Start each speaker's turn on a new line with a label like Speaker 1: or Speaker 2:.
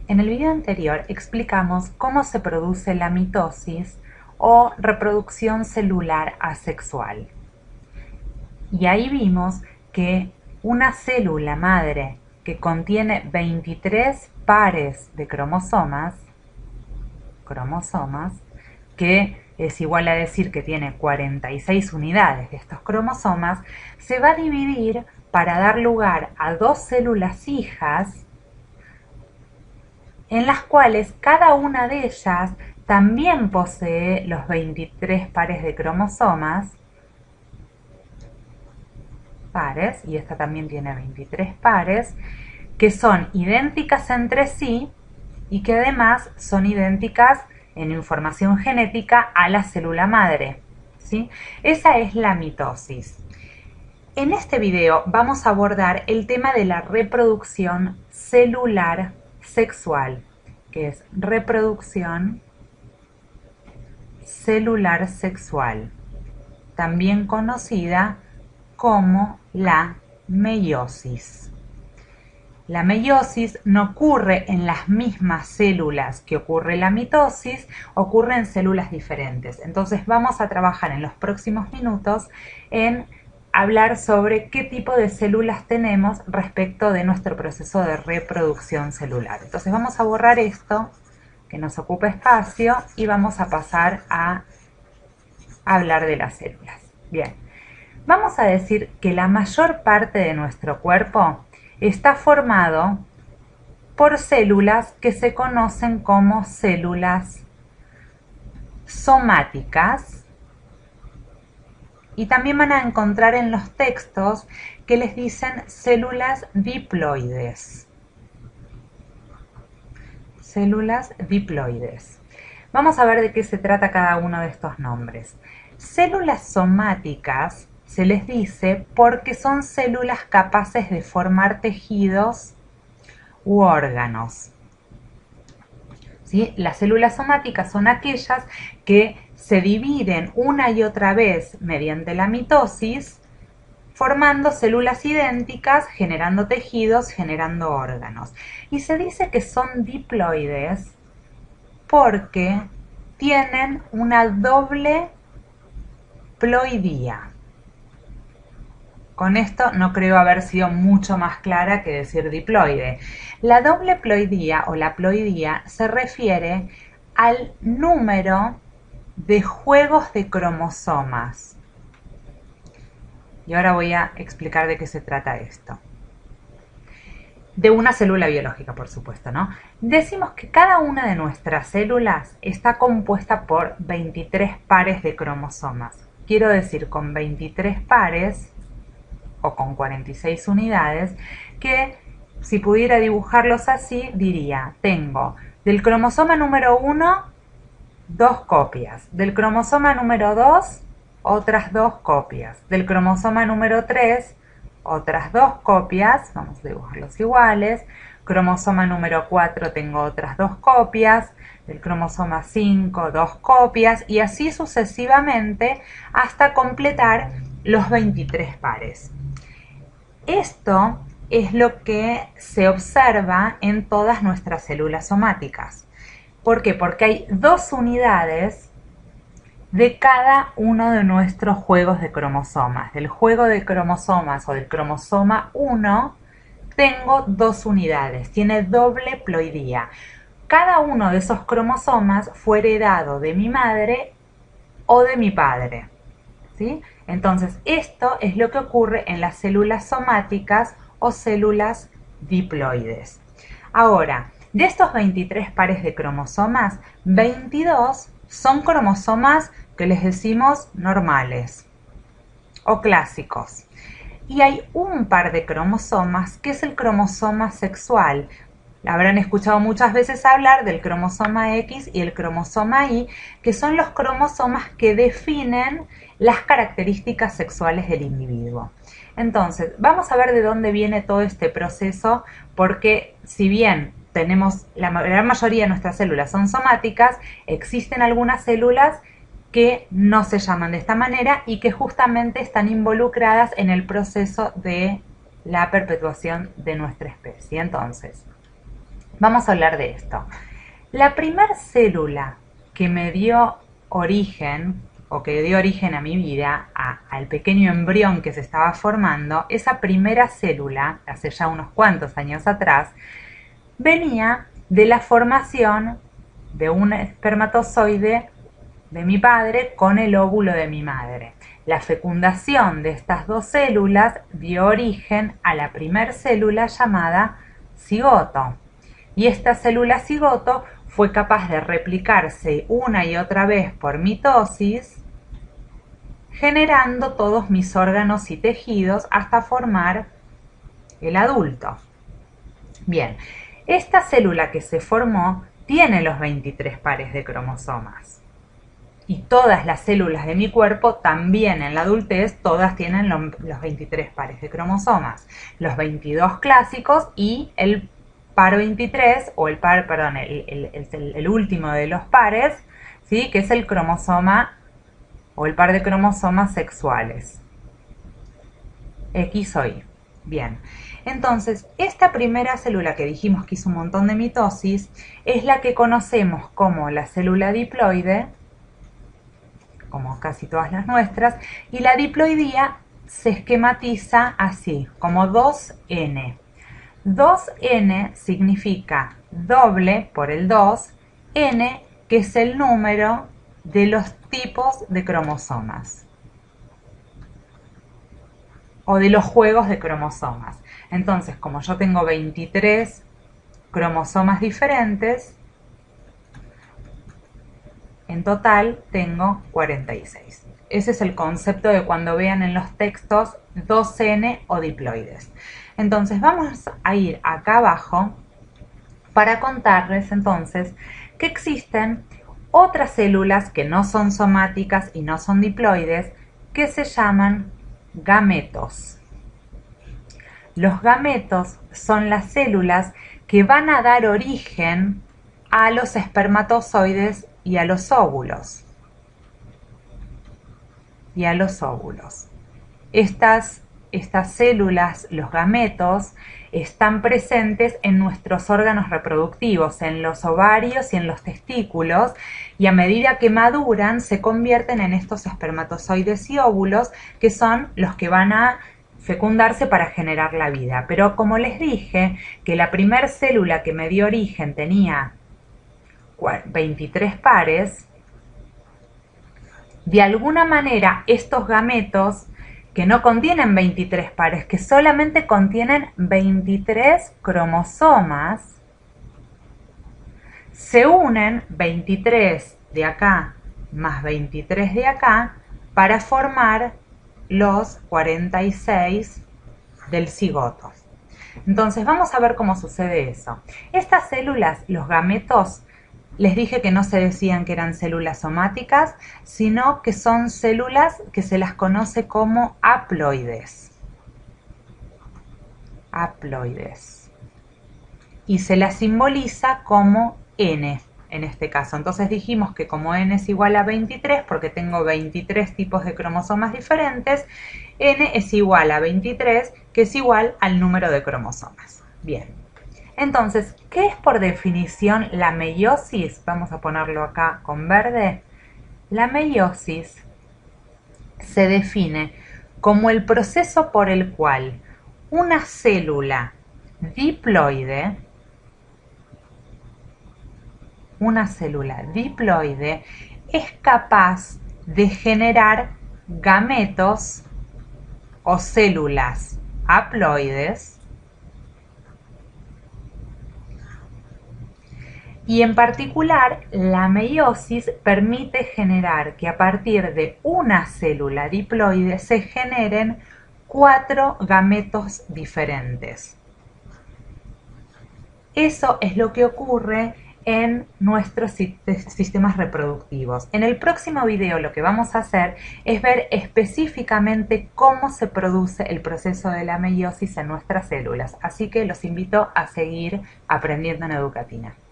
Speaker 1: En el video anterior explicamos cómo se produce la mitosis o reproducción celular asexual. Y ahí vimos que una célula madre que contiene 23 pares de cromosomas, que es igual a decir que tiene 46 unidades de estos cromosomas, se va a dividir para dar lugar a dos células hijas en las cuales cada una de ellas también posee los 23 pares de cromosomas, y esta también tiene 23 pares, que son idénticas entre sí y que además son idénticas en información genética a la célula madre, ¿sí? Esa es la mitosis. En este video vamos a abordar el tema de la reproducción celular sexual, que es reproducción celular sexual, también conocida como la meiosis. La meiosis no ocurre en las mismas células que ocurre la mitosis, ocurre en células diferentes. Entonces vamos a trabajar en los próximos minutos en hablar sobre qué tipo de células tenemos respecto de nuestro proceso de reproducción celular. Entonces vamos a borrar esto, que nos ocupa espacio, y vamos a pasar a hablar de las células. Bien, vamos a decir que la mayor parte de nuestro cuerpo está formado por células que se conocen como células somáticas, y también van a encontrar en los textos que les dicen células diploides. Células diploides. Vamos a ver de qué se trata cada uno de estos nombres. Células somáticas se les dice porque son células capaces de formar tejidos u órganos. ¿Sí? Las células somáticas son aquellas que se dividen una y otra vez mediante la mitosis, formando células idénticas, generando tejidos, generando órganos. Y se dice que son diploides porque tienen una doble ploidía. Con esto no creo haber sido mucho más clara que decir diploide. La doble ploidía o la ploidía se refiere al número de juegos de cromosomas. Y ahora voy a explicar de qué se trata esto. De una célula biológica, por supuesto, ¿no? Decimos que cada una de nuestras células está compuesta por 23 pares de cromosomas. Quiero decir, con 23 pares o con 46 unidades, que si pudiera dibujarlos así, diría, tengo del cromosoma número 1, 2 copias, del cromosoma número 2, otras 2 copias, del cromosoma número 3, otras 2 copias, vamos a dibujarlos iguales, cromosoma número 4 tengo otras 2 copias, del cromosoma 5, 2 copias, y así sucesivamente hasta completar los 23 pares. Esto es lo que se observa en todas nuestras células somáticas. ¿Por qué? Porque hay 2 unidades de cada uno de nuestros juegos de cromosomas. Del juego de cromosomas o del cromosoma 1 tengo 2 unidades, tiene doble ploidía. Cada uno de esos cromosomas fue heredado de mi madre o de mi padre, ¿sí? Entonces, esto es lo que ocurre en las células somáticas o células diploides. Ahora, de estos 23 pares de cromosomas, 22 son cromosomas que les decimos normales o clásicos. Y hay un par de cromosomas que es el cromosoma sexual. Habrán escuchado muchas veces hablar del cromosoma X y el cromosoma Y, que son los cromosomas que definen las características sexuales del individuo. Entonces, vamos a ver de dónde viene todo este proceso, porque si bien tenemos la gran mayoría de nuestras células son somáticas, existen algunas células que no se llaman de esta manera y que justamente están involucradas en el proceso de la perpetuación de nuestra especie. Entonces, Vamos a hablar de esto. La primer célula que me dio origen, o que dio origen a mi vida, al pequeño embrión que se estaba formando, esa primera célula, hace ya unos cuantos años atrás, venía de la formación de un espermatozoide de mi padre con el óvulo de mi madre. La fecundación de estas dos células dio origen a la primer célula llamada cigoto. Y esta célula cigoto fue capaz de replicarse una y otra vez por mitosis, generando todos mis órganos y tejidos hasta formar el adulto. Bien, esta célula que se formó tiene los 23 pares de cromosomas. Y todas las células de mi cuerpo también en la adultez, todas tienen los 23 pares de cromosomas. Los 22 clásicos y el par 23, o el par, perdón, el último de los pares, ¿sí? Que es el cromosoma o el par de cromosomas sexuales. X o Y. Bien, entonces esta primera célula que dijimos que hizo un montón de mitosis es la que conocemos como la célula diploide, como casi todas las nuestras, y la diploidía se esquematiza así, como 2N. 2N significa doble por el 2, N que es el número de los tipos de cromosomas o de los juegos de cromosomas. Entonces, como yo tengo 23 cromosomas diferentes, en total tengo 46. Ese es el concepto de cuando vean en los textos 2N o diploides. Entonces vamos a ir acá abajo para contarles entonces que existen otras células que no son somáticas y no son diploides, que se llaman gametos. Los gametos son las células que van a dar origen a los espermatozoides y a los óvulos. Estas células, los gametos, están presentes en nuestros órganos reproductivos, en los ovarios y en los testículos, y a medida que maduran se convierten en estos espermatozoides y óvulos, que son los que van a fecundarse para generar la vida. Pero como les dije que la primer célula que me dio origen tenía 23 pares, de alguna manera estos gametos que no contienen 23 pares, que solamente contienen 23 cromosomas, se unen 23 de acá más 23 de acá para formar los 46 del cigoto. Entonces vamos a ver cómo sucede eso. Estas células, los gametos, les dije que no se decían que eran células somáticas, sino que son células que se las conoce como haploides. Haploides. Y se las simboliza como N en este caso. Entonces dijimos que como N es igual a 23, porque tengo 23 tipos de cromosomas diferentes, N es igual a 23, que es igual al número de cromosomas. Bien. Entonces, ¿qué es por definición la meiosis? Vamos a ponerlo acá con verde. La meiosis se define como el proceso por el cual una célula diploide es capaz de generar gametos o células haploides, y en particular la meiosis permite generar que a partir de una célula diploide se generen 4 gametos diferentes. Eso es lo que ocurre en nuestros sistemas reproductivos. En el próximo video lo que vamos a hacer es ver específicamente cómo se produce el proceso de la meiosis en nuestras células. Así que los invito a seguir aprendiendo en Educatina.